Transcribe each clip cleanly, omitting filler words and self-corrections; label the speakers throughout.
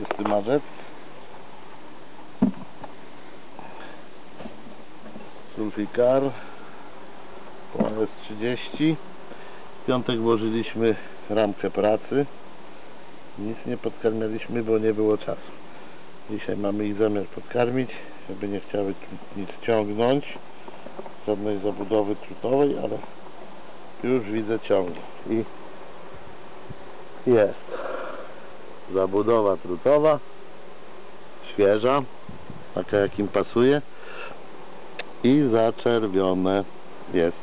Speaker 1: 20 marzec. Sulfikar OS30. W piątek włożyliśmy ramkę pracy. Nic nie podkarmialiśmy, bo nie było czasu. Dzisiaj mamy ich zamiar podkarmić, żeby nie chciały nic ciągnąć, żadnej zabudowy trutowej, ale już widzę ciągnie i jest zabudowa trutowa, świeża, taka jak im pasuje i zaczerwione jest.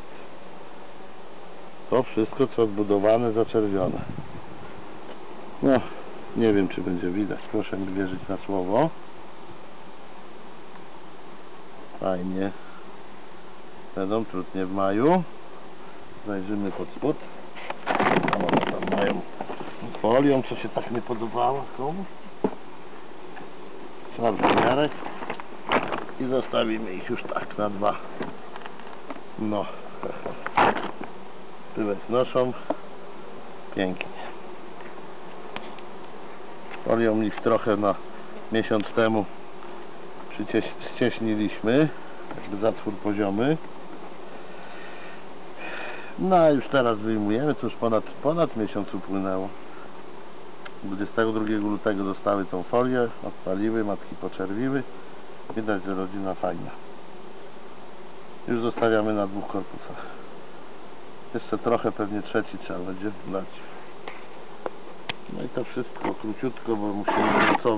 Speaker 1: To wszystko co odbudowane, zaczerwione. No, nie wiem czy będzie widać, proszę mi wierzyć na słowo. Fajnie. Będą trudnie w maju. Zajrzymy pod spód. Tam mają folią, co się tak nie podobało komuś. Czarnomiarek. I zostawimy ich już tak na 2. No. Tyłek noszą. Pięknie. Folią ich trochę na miesiąc temu ścieśniliśmy, jakby zatwór poziomy. No a już teraz wyjmujemy, to już ponad miesiąc upłynęło. 22 lutego dostały tą folię, odpaliły, matki poczerwiły. Widać, że rodzina fajna. Już zostawiamy na 2 korpusach. Jeszcze trochę, pewnie trzeci trzeba będzie dać. No i to wszystko króciutko, bo musimy pracować.